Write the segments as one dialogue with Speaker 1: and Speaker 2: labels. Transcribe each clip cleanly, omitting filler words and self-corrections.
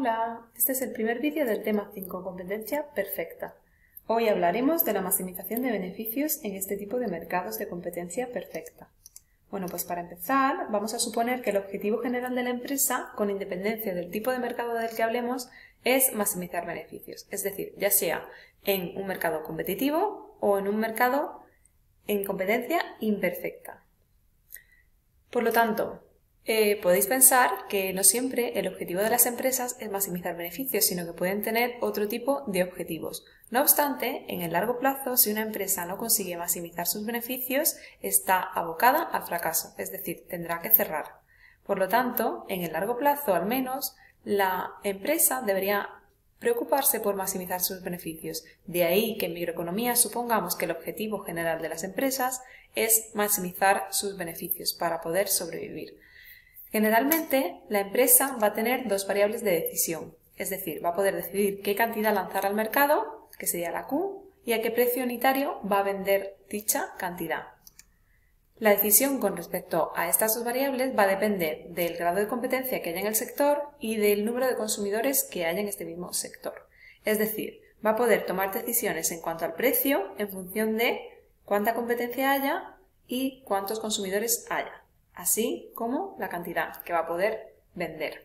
Speaker 1: Hola, este es el primer vídeo del tema 5, competencia perfecta. Hoy hablaremos de la maximización de beneficios en este tipo de mercados de competencia perfecta. Bueno, pues para empezar, vamos a suponer que el objetivo general de la empresa, con independencia del tipo de mercado del que hablemos, es maximizar beneficios. Es decir, ya sea en un mercado competitivo o en un mercado en competencia imperfecta. Por lo tanto, podéis pensar que no siempre el objetivo de las empresas es maximizar beneficios, sino que pueden tener otro tipo de objetivos. No obstante, en el largo plazo, si una empresa no consigue maximizar sus beneficios, está abocada al fracaso, es decir, tendrá que cerrar. Por lo tanto, en el largo plazo al menos, la empresa debería preocuparse por maximizar sus beneficios. De ahí que en microeconomía supongamos que el objetivo general de las empresas es maximizar sus beneficios para poder sobrevivir. Generalmente, la empresa va a tener dos variables de decisión, es decir, va a poder decidir qué cantidad lanzar al mercado, que sería la Q, y a qué precio unitario va a vender dicha cantidad. La decisión con respecto a estas dos variables va a depender del grado de competencia que haya en el sector y del número de consumidores que haya en este mismo sector. Es decir, va a poder tomar decisiones en cuanto al precio en función de cuánta competencia haya y cuántos consumidores haya, así como la cantidad que va a poder vender.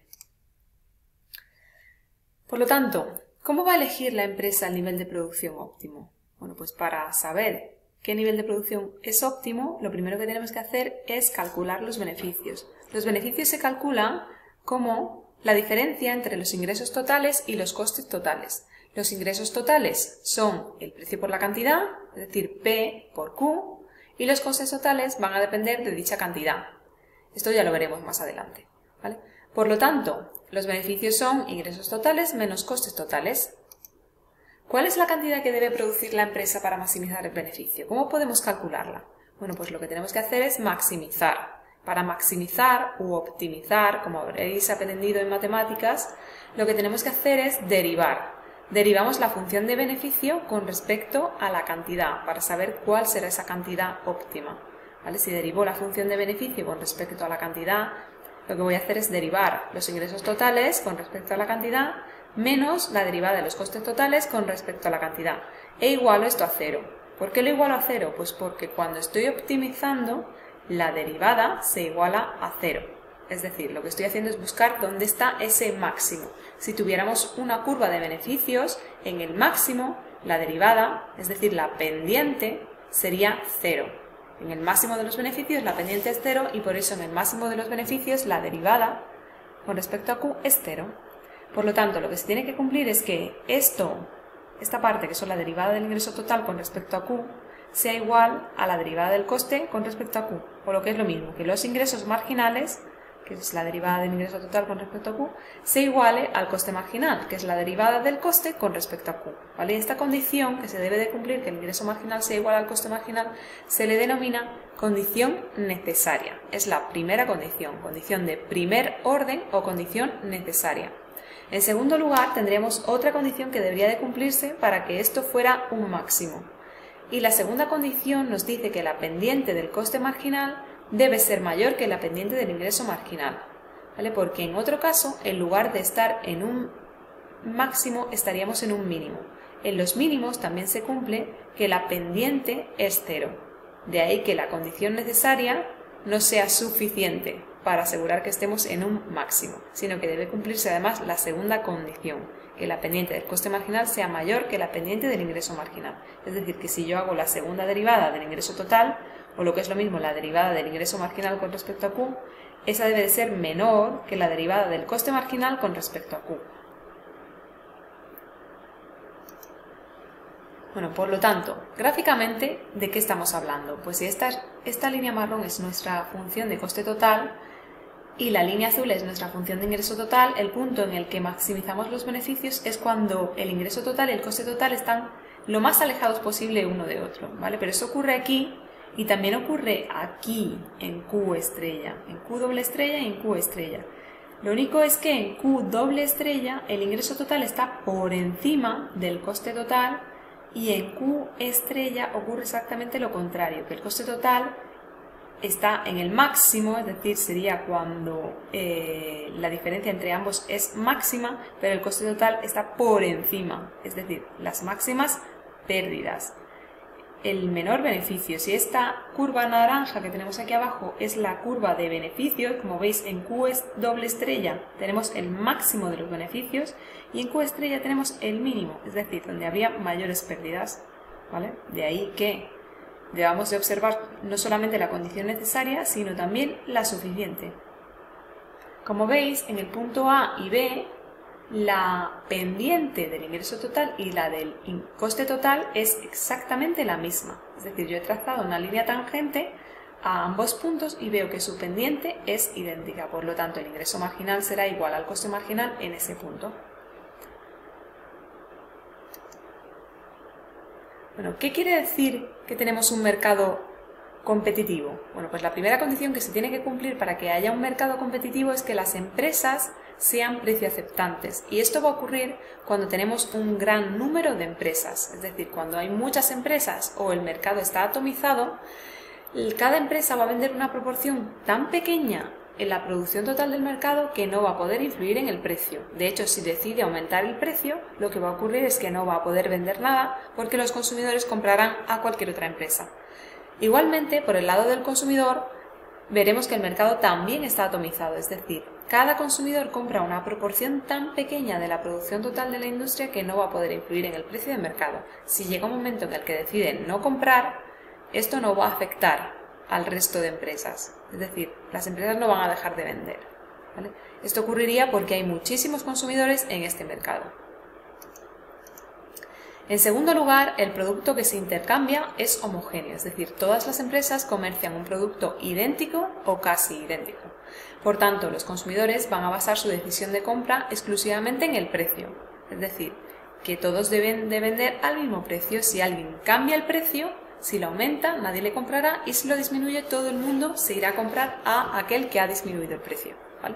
Speaker 1: Por lo tanto, ¿cómo va a elegir la empresa el nivel de producción óptimo? Bueno, pues para saber qué nivel de producción es óptimo, lo primero que tenemos que hacer es calcular los beneficios. Los beneficios se calculan como la diferencia entre los ingresos totales y los costes totales. Los ingresos totales son el precio por la cantidad, es decir, P por Q, y los costes totales van a depender de dicha cantidad. Esto ya lo veremos más adelante, ¿vale? Por lo tanto, los beneficios son ingresos totales menos costes totales. ¿Cuál es la cantidad que debe producir la empresa para maximizar el beneficio? ¿Cómo podemos calcularla? Bueno, pues lo que tenemos que hacer es maximizar. Para maximizar u optimizar, como habréis aprendido en matemáticas, lo que tenemos que hacer es derivar. Derivamos la función de beneficio con respecto a la cantidad, para saber cuál será esa cantidad óptima. ¿Vale? Si derivo la función de beneficio con respecto a la cantidad, lo que voy a hacer es derivar los ingresos totales con respecto a la cantidad menos la derivada de los costes totales con respecto a la cantidad. E igualo esto a cero. ¿Por qué lo igualo a cero? Pues porque cuando estoy optimizando, la derivada se iguala a cero. Es decir, lo que estoy haciendo es buscar dónde está ese máximo. Si tuviéramos una curva de beneficios, en el máximo, la derivada, es decir, la pendiente, sería cero. En el máximo de los beneficios la pendiente es cero y por eso en el máximo de los beneficios la derivada con respecto a Q es cero. Por lo tanto, lo que se tiene que cumplir es que esta parte que son la derivada del ingreso total con respecto a Q, sea igual a la derivada del coste con respecto a Q. O lo que es lo mismo, que los ingresos marginales, que es la derivada del ingreso total con respecto a Q, se iguale al coste marginal, que es la derivada del coste con respecto a Q. ¿Vale? Esta condición que se debe de cumplir, que el ingreso marginal sea igual al coste marginal, se le denomina condición necesaria. Es la primera condición, condición de primer orden o condición necesaria. En segundo lugar, tendríamos otra condición que debería de cumplirse para que esto fuera un máximo. Y la segunda condición nos dice que la pendiente del coste marginal debe ser mayor que la pendiente del ingreso marginal, ¿vale? Porque en otro caso, en lugar de estar en un máximo, estaríamos en un mínimo. En los mínimos también se cumple que la pendiente es cero. De ahí que la condición necesaria no sea suficiente para asegurar que estemos en un máximo, sino que debe cumplirse además la segunda condición, que la pendiente del coste marginal sea mayor que la pendiente del ingreso marginal. Es decir, que si yo hago la segunda derivada del ingreso total, o lo que es lo mismo la derivada del ingreso marginal con respecto a Q, esa debe de ser menor que la derivada del coste marginal con respecto a Q. Bueno, por lo tanto, gráficamente, ¿de qué estamos hablando? Pues si esta línea marrón es nuestra función de coste total y la línea azul es nuestra función de ingreso total, el punto en el que maximizamos los beneficios es cuando el ingreso total y el coste total están lo más alejados posible uno de otro, ¿vale? Pero eso ocurre aquí y también ocurre aquí en Q estrella, en Q doble estrella y en Q estrella. Lo único es que en Q doble estrella el ingreso total está por encima del coste total y en Q estrella ocurre exactamente lo contrario, que el coste total está en el máximo, es decir, sería cuando la diferencia entre ambos es máxima, pero el coste total está por encima, es decir, las máximas pérdidas. El menor beneficio, si esta curva naranja que tenemos aquí abajo es la curva de beneficios, como veis en Q doble estrella tenemos el máximo de los beneficios y en Q estrella tenemos el mínimo, es decir, donde habría mayores pérdidas, ¿vale? De ahí que debamos de observar no solamente la condición necesaria, sino también la suficiente. Como veis, en el punto A y B, la pendiente del ingreso total y la del coste total es exactamente la misma. Es decir, yo he trazado una línea tangente a ambos puntos y veo que su pendiente es idéntica. Por lo tanto, el ingreso marginal será igual al coste marginal en ese punto. Bueno, ¿qué quiere decir que tenemos un mercado competitivo? Bueno, pues la primera condición que se tiene que cumplir para que haya un mercado competitivo es que las empresas sean precio aceptantes. Y esto va a ocurrir cuando tenemos un gran número de empresas. Es decir, cuando hay muchas empresas o el mercado está atomizado, cada empresa va a vender una proporción tan pequeña en la producción total del mercado que no va a poder influir en el precio. De hecho, si decide aumentar el precio, lo que va a ocurrir es que no va a poder vender nada porque los consumidores comprarán a cualquier otra empresa. Igualmente, por el lado del consumidor, veremos que el mercado también está atomizado, es decir, cada consumidor compra una proporción tan pequeña de la producción total de la industria que no va a poder influir en el precio del mercado. Si llega un momento en el que deciden no comprar, esto no va a afectar al resto de empresas, es decir, las empresas no van a dejar de vender, ¿vale? Esto ocurriría porque hay muchísimos consumidores en este mercado. En segundo lugar, el producto que se intercambia es homogéneo, es decir, todas las empresas comercian un producto idéntico o casi idéntico. Por tanto, los consumidores van a basar su decisión de compra exclusivamente en el precio, es decir, que todos deben de vender al mismo precio. Si alguien cambia el precio, si lo aumenta, nadie le comprará, y si lo disminuye, todo el mundo se irá a comprar a aquel que ha disminuido el precio, ¿vale?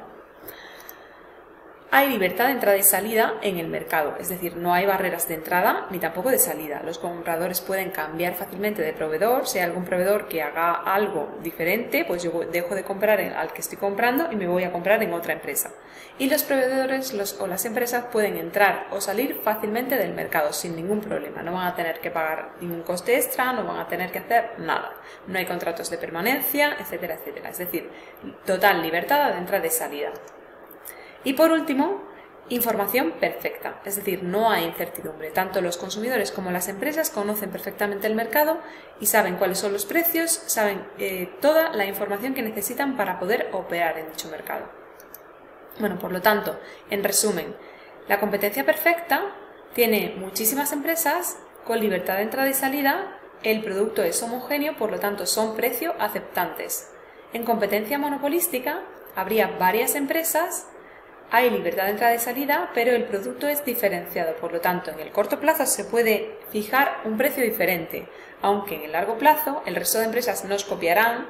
Speaker 1: Hay libertad de entrada y salida en el mercado, es decir, no hay barreras de entrada ni tampoco de salida. Los compradores pueden cambiar fácilmente de proveedor. Si hay algún proveedor que haga algo diferente, pues yo dejo de comprar al que estoy comprando y me voy a comprar en otra empresa. Y los proveedores o las empresas pueden entrar o salir fácilmente del mercado sin ningún problema. No van a tener que pagar ningún coste extra, no van a tener que hacer nada. No hay contratos de permanencia, etcétera, etcétera. Es decir, total libertad de entrada y salida. Y por último, información perfecta, es decir, no hay incertidumbre. Tanto los consumidores como las empresas conocen perfectamente el mercado y saben cuáles son los precios, saben toda la información que necesitan para poder operar en dicho mercado. Bueno, por lo tanto, en resumen, la competencia perfecta tiene muchísimas empresas con libertad de entrada y salida, el producto es homogéneo, por lo tanto son precio aceptantes. En competencia monopolística habría varias empresas, hay libertad de entrada y salida, pero el producto es diferenciado. Por lo tanto, en el corto plazo se puede fijar un precio diferente, aunque en el largo plazo el resto de empresas nos copiarán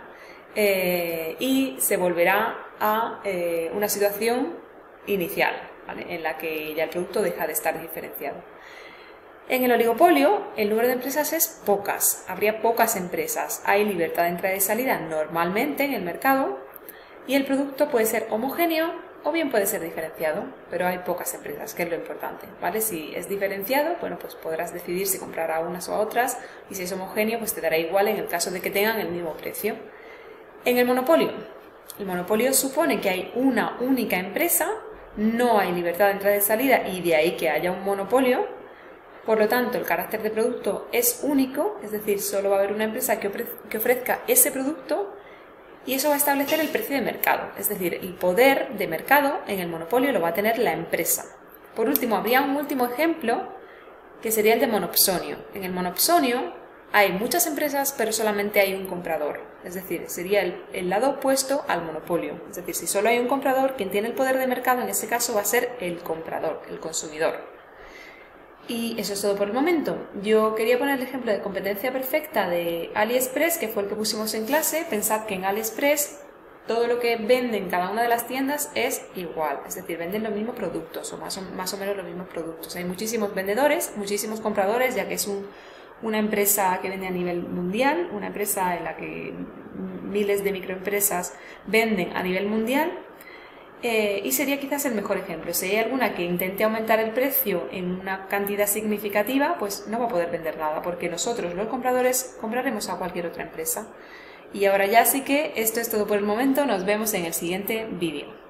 Speaker 1: y se volverá a una situación inicial, ¿vale?, en la que ya el producto deja de estar diferenciado. En el oligopolio, el número de empresas es pocas, habría pocas empresas. Hay libertad de entrada y salida normalmente en el mercado y el producto puede ser homogéneo o bien puede ser diferenciado, pero hay pocas empresas, que es lo importante, ¿vale? Si es diferenciado, bueno, pues podrás decidir si comprar a unas o a otras, y si es homogéneo, pues te dará igual en el caso de que tengan el mismo precio. En el monopolio supone que hay una única empresa, no hay libertad de entrada y salida, y de ahí que haya un monopolio. Por lo tanto, el carácter de producto es único, es decir, solo va a haber una empresa que ofrezca ese producto, y eso va a establecer el precio de mercado, es decir, el poder de mercado en el monopolio lo va a tener la empresa. Por último, habría un último ejemplo que sería el de monopsonio. En el monopsonio hay muchas empresas, pero solamente hay un comprador, es decir, sería el lado opuesto al monopolio. Es decir, si solo hay un comprador, quien tiene el poder de mercado en ese caso va a ser el comprador, el consumidor. Y eso es todo por el momento. Yo quería poner el ejemplo de competencia perfecta de AliExpress, que fue el que pusimos en clase. Pensad que en AliExpress todo lo que venden cada una de las tiendas es igual, es decir, venden los mismos productos o más o menos los mismos productos. Hay muchísimos vendedores, muchísimos compradores, ya que es una empresa que vende a nivel mundial, una empresa en la que miles de microempresas venden a nivel mundial, y sería quizás el mejor ejemplo. Si hay alguna que intente aumentar el precio en una cantidad significativa, pues no va a poder vender nada, porque nosotros, los compradores, compraremos a cualquier otra empresa. Y ahora ya sí que esto es todo por el momento, nos vemos en el siguiente vídeo.